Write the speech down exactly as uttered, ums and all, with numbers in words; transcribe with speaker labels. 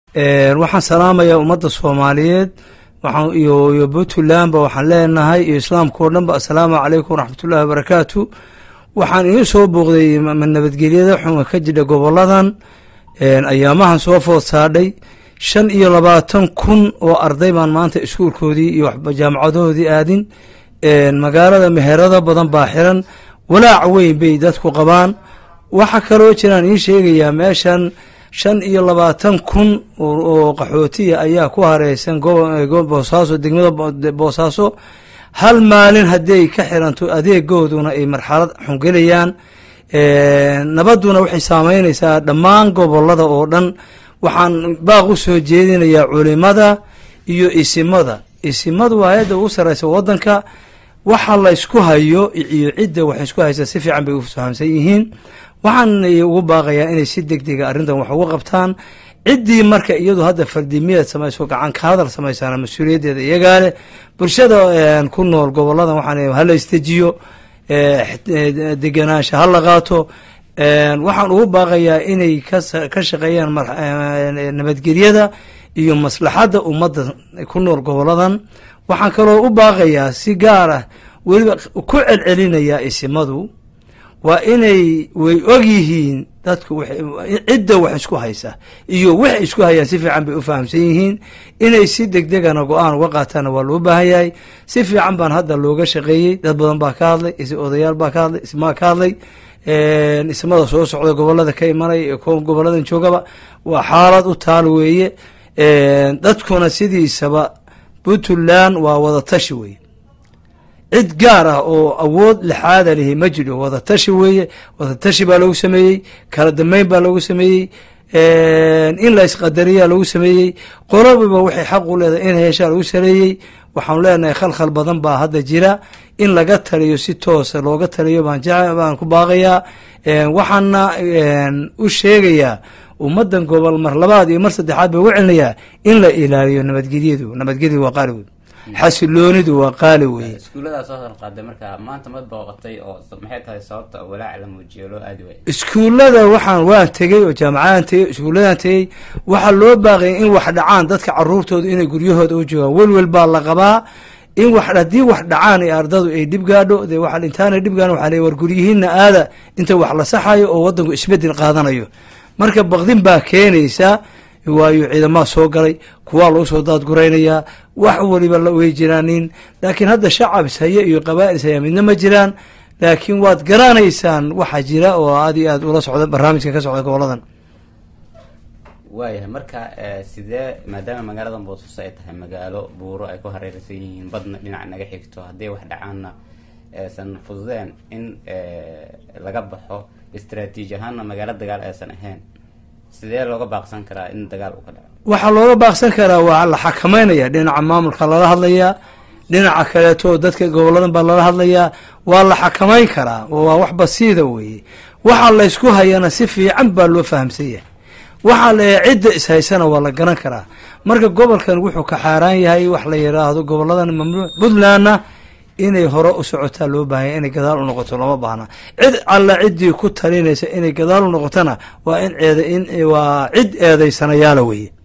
Speaker 1: waxaan salaamayaa ummadda Soomaaliyeed waxaan iyo iyo Puntland ba waxaan leenahay iyo islaamka oo dhan ba assalaamu calaykum waraxmatullaahi wabarakaatu waxaan idin soo booqday nabadgelyada xun ka jira goboladan ayaamahan soo food saadhay shan iyo labaatan kun oo arday baan maanta iskuulkoodii iyo jaamacadoodii aadin magaalada meherada badan baa xiran walaac weyn bay dadku qabaan waxa kaloo jiraan in sheegayaa meeshan shan iyo labaatan kun oo qaxootiya ayaa ku hareysan boosaaso degmada boosaaso hal maalin haddii ka xiranto adeegooduna ay marxalad xungelayaan nabaduna waxay saameynaysaa dhammaan gobolada oo dhan waxaan baaq u soo jeedinayaa culimada iyo isimada isimadu waa hay'adda ugu sarreysa waddanka waxa la isku hayo iyo cidda wax isku haysa si fiican bay u fahamsan yihiin waxaan ugu baaqayaa inay si degdeg ah arrintan wax uga qabtaan ciddii marka iyadu hadda fardimiyad samayso gacan ka hadal samaysana mas'uuliyaddeeda iyagaa leh bulshada ku nool goboladan waxaan hala istajiyo deganaansha ha la qaato waxaan ugu baaqayaa inay ka shaqeeyaan nabadgelyada iyo maslaxadda ummadda ku nool goboladan waxaan kaloo u baaqayaa si gaar ah weliba ku celcelinayaa isimadu waa inay way og yihiin dadku cidda wax isku haysa iyo wax isku hayaan si fiican bay u fahamsan yihiin inay si degdegana go-aan uga qaataana waa loo baahan yahay si fiican baan hadda looga shaqeeyey dad badan baa ka hadlay odayaal baa ka hadlay ismaa ka hadlay ismada soo socda gobolada ka imanay goboladan joogaba waa xaalad u taal weeye dadkuna sidiisaba Puntland waa wada tashi weeye cid gaar ah oo awood lixaada lihi ma jiro wada tashi weeye wada tashi baa lagu sameeyey kala dambeyn baa lagu sameeyey in la isqadariyaa lagu sameeyey qolobiba waxay xaq u leedahay in heshaa lagu sareeyey waxaan leenahay khalkhal badan baa hadda jira in laga taliyo si toosa looga taliyo baan jecel baan ku baaqayaa waxaana u sheegayaa ummadan gobol mar labaad iyo mar saddexaad baa ugu celinayaa in la ilaaliyo nabadgelyadu nabadgelyadu waa qaali weyn xasiloonidu waa qaali weyn
Speaker 2: iskuulada soo qaaday marka maanta mad booqatay oo maxay tahay sababta walaac la muujiyo loo aadi way
Speaker 1: iskuulada waxaan waan tagay oo jaamacadaan tagay iskuuladan tagay waxa loo baaqay in wax dhacaan dadka caruurtooda inay guryahooda u joogaan welwel baa la qabaa in wax hadii wax dhacaan ay ardadu ay dib gaadho de waxa intaana dib gaadho waxa leeyahay war guryihiina aada inta wax la saxayo oo wadanku isbedel qaadanayo marka baqdin baa keenaysa waayo ciidamada soo galay kuwa loo soo daad gureynayaa wax waliba la way jiraanin laakiin hadda shacab saye iyo qabaa'il saye midna ma jiraan laakiin waad garanaysaan waxa jira oo aad iyo aad ula socda barnaamijka ka socda goboladan
Speaker 2: waayahay marka sidee maadaama magaalada Boosaaso ay tahay magaalo buuro ay ku hareeraysan yihiin badna dhinac naga xigto haddii wax dhacaana san fududeen in laga baxo istiraatiiji ahaanna magaalo dagaal aysan ahayn sidee looga baaqsan karaa in dagaal uu ka dhaco
Speaker 1: waxa looga baaqsan karaa waa la xakameynaya dhinaca maamulka lala hadlayaa dhinaca kale to dadka goboladan baa lala hadlayaa waa la xakameyn karaa waa wax basiida weeye waxa la isku hayana si fiican baa loo fahamsan waxa la cidda is haysana waa la garan karaa marka gobolkan wuxuu ka xaaraan yahay wax la yiraahdo goboladan mamnuuc Puntlandna inay hore u socotaa loo baahan inay gadaal u noqoto lama baahna cid alla cidii ku talinaysa inay gadaal u noqotana waa in ceeda in waa cid eedaysanayaal weeye